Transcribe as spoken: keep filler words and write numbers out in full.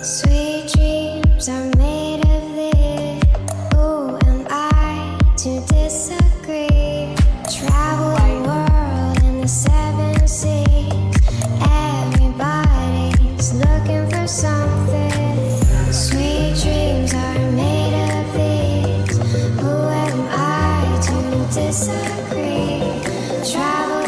Sweet dreams are made of this. Who am I to disagree? Travel the world in the seven seas. Everybody's looking for something. Sweet dreams are made of these. Who am I to disagree? Travel